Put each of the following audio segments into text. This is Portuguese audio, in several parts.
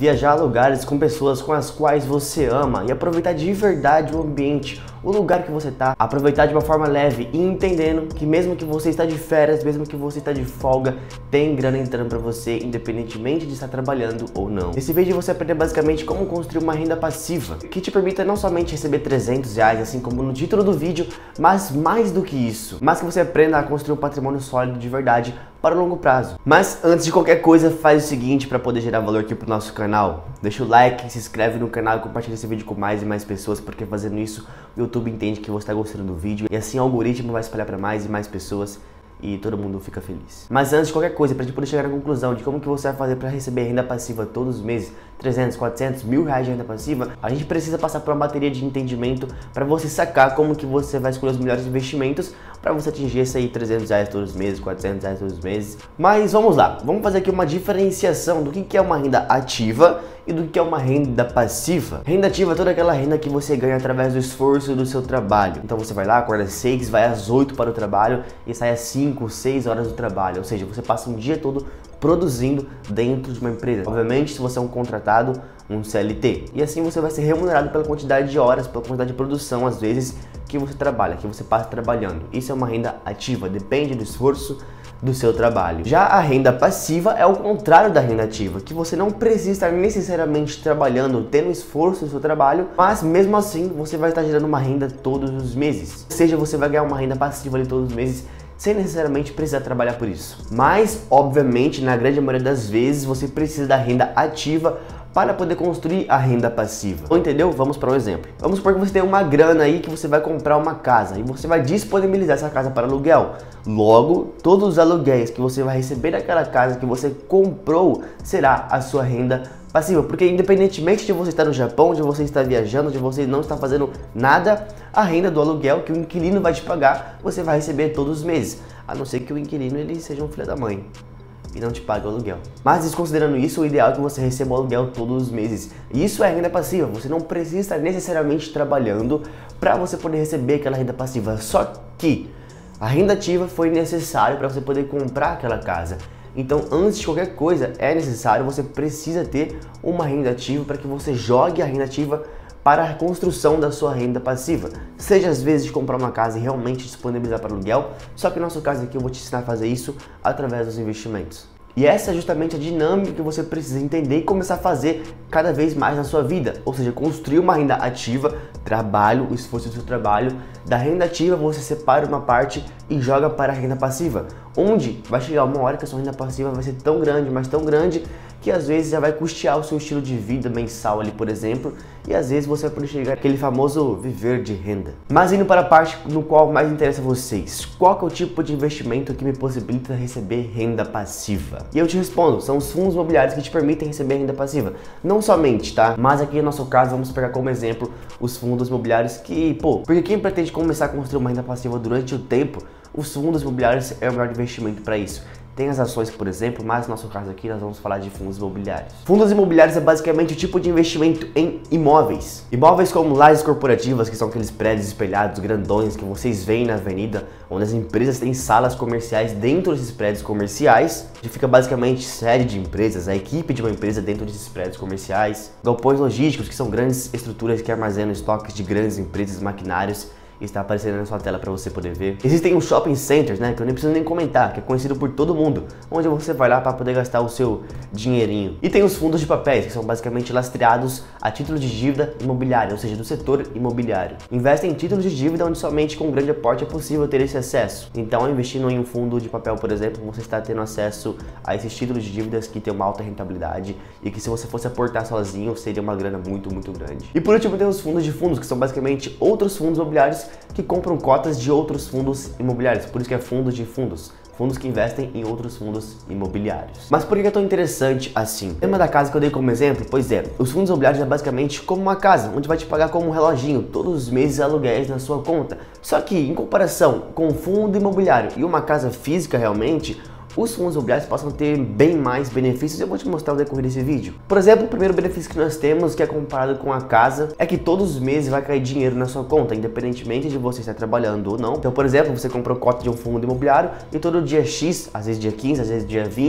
viajar a lugares com pessoas com as quais você ama e aproveitar de verdade o ambiente, o lugar que você tá, aproveitar de uma forma leve e entendendo que mesmo que você está de férias, mesmo que você está de folga, tem grana entrando pra você, independentemente de estar trabalhando ou não. Nesse vídeo você aprender basicamente como construir uma renda passiva, que te permita não somente receber R$300, assim como no título do vídeo, mas mais do que isso, mas que você aprenda a construir um patrimônio sólido de verdade para o longo prazo. Mas antes de qualquer coisa, faz o seguinte para poder gerar valor aqui pro nosso canal. Deixa o like, se inscreve no canal e compartilha esse vídeo com mais e mais pessoas, porque fazendo isso o YouTube entende que você está gostando do vídeo e assim o algoritmo vai espalhar para mais e mais pessoas e todo mundo fica feliz. Mas antes de qualquer coisa, para a gente poder chegar na conclusão de como que você vai fazer para receber renda passiva todos os meses, 300, 400, R$1.000 de renda passiva, a gente precisa passar por uma bateria de entendimento para você sacar como que você vai escolher os melhores investimentos para você atingir esse aí R$300 todos os meses, R$400 todos os meses. Mas vamos lá, vamos fazer aqui uma diferenciação do que é uma renda ativa e do que é uma renda passiva. Renda ativa é toda aquela renda que você ganha através do esforço do seu trabalho. Então você vai lá, acorda às 6, vai às 8 para o trabalho e sai às 5, 6 horas do trabalho. Ou seja, você passa um dia todo produzindo dentro de uma empresa. Obviamente, se você é um contratado, um CLT. E assim você vai ser remunerado pela quantidade de horas, pela quantidade de produção, às vezes, que você trabalha, que você passa trabalhando. Isso é uma renda ativa, depende do esforço do seu trabalho. Já a renda passiva é o contrário da renda ativa, que você não precisa estar necessariamente trabalhando, tendo esforço no seu trabalho, mas mesmo assim você vai estar gerando uma renda todos os meses. Ou seja, você vai ganhar uma renda passiva ali todos os meses, sem necessariamente precisar trabalhar por isso. Mas, obviamente, na grande maioria das vezes, você precisa da renda ativa para poder construir a renda passiva. Entendeu? Vamos para um exemplo. Vamos supor que você tem uma grana aí que você vai comprar uma casa e você vai disponibilizar essa casa para aluguel. Logo, todos os aluguéis que você vai receber daquela casa que você comprou será a sua renda passiva, porque independentemente de você estar no Japão, de você estar viajando, de você não estar fazendo nada, a renda do aluguel que o inquilino vai te pagar, você vai receber todos os meses, a não ser que o inquilino ele seja um filho da mãe e não te pague o aluguel. Mas desconsiderando isso, o ideal é que você receba o aluguel todos os meses. E isso é renda passiva, você não precisa estar necessariamente trabalhando para você poder receber aquela renda passiva, só que a renda ativa foi necessário para você poder comprar aquela casa. Então, antes de qualquer coisa, é necessário, você precisa ter uma renda ativa para que você jogue a renda ativa para a construção da sua renda passiva. Seja às vezes de comprar uma casa e realmente disponibilizar para aluguel, só que no nosso caso aqui eu vou te ensinar a fazer isso através dos investimentos. E essa é justamente a dinâmica que você precisa entender e começar a fazer cada vez mais na sua vida. Ou seja, construir uma renda ativa, trabalho, o esforço do seu trabalho. Da renda ativa você separa uma parte e joga para a renda passiva, onde vai chegar uma hora que a sua renda passiva vai ser tão grande, mas tão grande, que às vezes já vai custear o seu estilo de vida mensal ali, por exemplo, e às vezes você vai poder chegar aquele famoso viver de renda. Mas indo para a parte no qual mais interessa a vocês, qual que é o tipo de investimento que me possibilita receber renda passiva? E eu te respondo, são os fundos imobiliários que te permitem receber renda passiva. Não somente, tá? Mas aqui no nosso caso, vamos pegar como exemplo os fundos imobiliários que, porque quem pretende começar a construir uma renda passiva durante o tempo, os fundos imobiliários é o melhor investimento para isso. Tem as ações, por exemplo, mas no nosso caso aqui nós vamos falar de fundos imobiliários. Fundos imobiliários é basicamente o tipo de investimento em imóveis. Imóveis como lajes corporativas, que são aqueles prédios espelhados, grandões, que vocês veem na avenida, onde as empresas têm salas comerciais dentro desses prédios comerciais, que fica basicamente sede de empresas, a equipe de uma empresa dentro desses prédios comerciais. Galpões logísticos, que são grandes estruturas que armazenam estoques de grandes empresas, maquinários, está aparecendo na sua tela para você poder ver. Existem os shopping centers, né, que eu nem preciso nem comentar, que é conhecido por todo mundo, onde você vai lá para poder gastar o seu dinheirinho. E tem os fundos de papéis, que são basicamente lastreados a títulos de dívida imobiliária, ou seja, do setor imobiliário. Investem em títulos de dívida onde somente com um grande aporte é possível ter esse acesso. Então, investindo em um fundo de papel, por exemplo, você está tendo acesso a esses títulos de dívidas que tem uma alta rentabilidade e que se você fosse aportar sozinho, seria uma grana muito grande. E por último, tem os fundos de fundos, que são basicamente outros fundos imobiliários que compram cotas de outros fundos imobiliários, por isso que é fundos de fundos. Fundos que investem em outros fundos imobiliários. Mas por que é tão interessante assim? Lembra da casa que eu dei como exemplo? Pois é, os fundos imobiliários é basicamente como uma casa, onde vai te pagar como um reloginho, todos os meses aluguéis na sua conta. Só que, em comparação com um fundo imobiliário e uma casa física realmente, os fundos imobiliários possam ter bem mais benefícios e eu vou te mostrar no decorrer desse vídeo. Por exemplo, o primeiro benefício que nós temos, que é comparado com a casa, é que todos os meses vai cair dinheiro na sua conta, independentemente de você estar trabalhando ou não. Então, por exemplo, você comprou cota de um fundo imobiliário e todo dia X, às vezes dia 15, às vezes dia 20,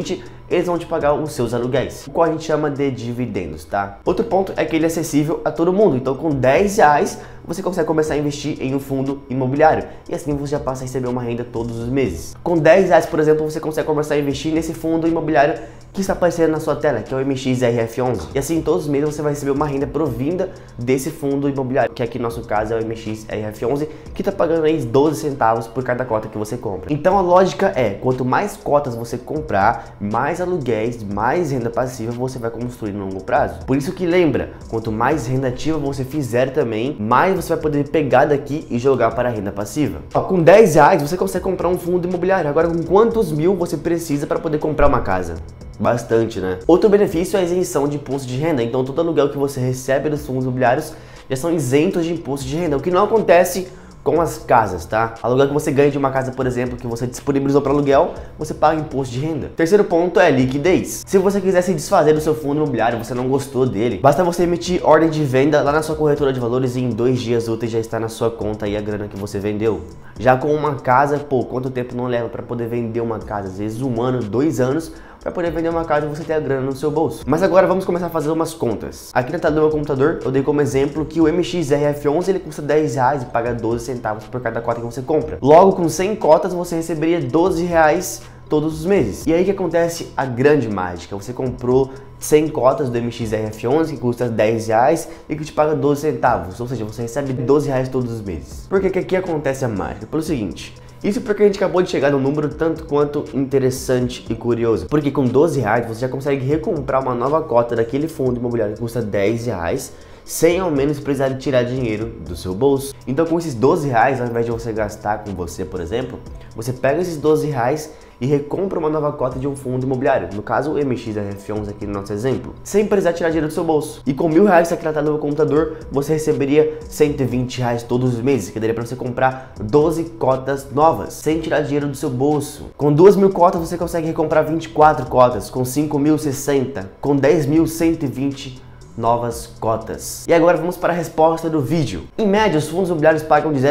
eles vão te pagar os seus aluguéis, o qual a gente chama de dividendos, tá? Outro ponto é que ele é acessível a todo mundo, então com R$10 você consegue começar a investir em um fundo imobiliário e assim você já passa a receber uma renda todos os meses. Com R$10, por exemplo, você consegue começar a investir nesse fundo imobiliário que está aparecendo na sua tela, que é o MXRF11. E assim, todos os meses você vai receber uma renda provinda desse fundo imobiliário, que aqui no nosso caso é o MXRF11, que está pagando aí 12 centavos por cada cota que você compra. Então a lógica é, quanto mais cotas você comprar, mais aluguéis, mais renda passiva você vai construir no longo prazo. Por isso que lembra, quanto mais renda ativa você fizer também, mais você vai poder pegar daqui e jogar para a renda passiva. Ó, com R$10 você consegue comprar um fundo imobiliário. Agora, com quantos mil você precisa para poder comprar uma casa? Bastante, né? Outro benefício é a isenção de imposto de renda. Então todo aluguel que você recebe dos fundos imobiliários já são isentos de imposto de renda, o que não acontece com as casas, tá? Aluguel que você ganha de uma casa, por exemplo, que você disponibilizou para aluguel, você paga imposto de renda. Terceiro ponto é liquidez. Se você quiser se desfazer do seu fundo imobiliário, você não gostou dele, basta você emitir ordem de venda lá na sua corretora de valores e em 2 dias úteis já está na sua conta aí a grana que você vendeu. Já com uma casa, pô, quanto tempo não leva para poder vender uma casa? Às vezes 1 ano, 2 anos, para poder vender uma casa e você ter a grana no seu bolso. Mas agora vamos começar a fazer umas contas. Aqui na tela do meu computador, eu dei como exemplo que o MXRF11 ele custa R$10 e paga 12 centavos por cada cota que você compra. Logo, com 100 cotas, você receberia R$12 todos os meses. E aí que acontece a grande mágica. Você comprou 100 cotas do MXRF11 que custa R$10 e que te paga 12 centavos. Ou seja, você recebe R$12 todos os meses. Por que aqui acontece a mágica? Pelo seguinte... Isso porque a gente acabou de chegar num número tanto quanto interessante e curioso. Porque com R$12 você já consegue recomprar uma nova cota daquele fundo imobiliário que custa R$10 sem ao menos precisar tirar dinheiro do seu bolso. Então com esses R$12, ao invés de você gastar com você, por exemplo, você pega esses R$12 e recompra uma nova cota de um fundo imobiliário, no caso o MXRF11 aqui no nosso exemplo, sem precisar tirar dinheiro do seu bolso. E com R$1.000 aqui na tela do meu computador, você receberia R$120 todos os meses, que daria para você comprar 12 cotas novas, sem tirar dinheiro do seu bolso. Com 2.000 cotas você consegue recomprar 24 cotas, com 5.000, 60, com 10.000, 120 novas cotas. E agora vamos para a resposta do vídeo. Em média, os fundos imobiliários pagam de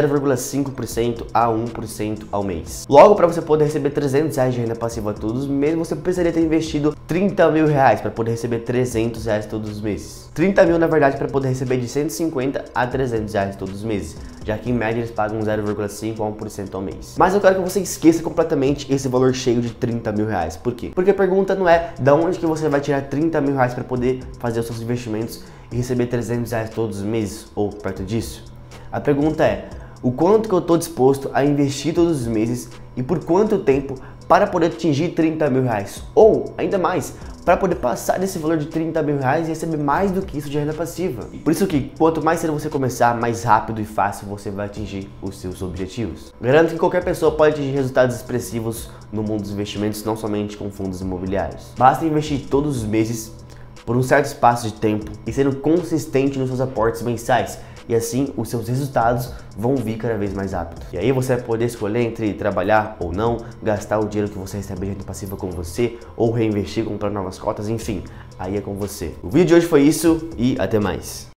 0,5% a 1% ao mês. Logo, para você poder receber R$300 de renda passiva todos os meses, você precisaria ter investido R$30.000 para poder receber R$300 todos os meses. 30 mil, na verdade, para poder receber de 150 a R$300 todos os meses, já que em média eles pagam 0,5% a 1% ao mês. Mas eu quero que você esqueça completamente esse valor cheio de R$30.000. Por quê? Porque a pergunta não é de onde que você vai tirar R$30.000 para poder fazer os seus investimentos e receber R$300 todos os meses ou perto disso. A pergunta é, o quanto que eu estou disposto a investir todos os meses e por quanto tempo para poder atingir R$30.000? Ou, ainda mais, para poder passar desse valor de R$30.000 e receber mais do que isso de renda passiva. Por isso que, quanto mais cedo você começar, mais rápido e fácil você vai atingir os seus objetivos. Garanto que qualquer pessoa pode atingir resultados expressivos no mundo dos investimentos, não somente com fundos imobiliários. Basta investir todos os meses, por um certo espaço de tempo, e sendo consistente nos seus aportes mensais. E assim os seus resultados vão vir cada vez mais rápido. E aí você vai poder escolher entre trabalhar ou não, gastar o dinheiro que você recebe de renda passiva com você, ou reinvestir, comprar novas cotas, enfim, aí é com você. O vídeo de hoje foi isso e até mais.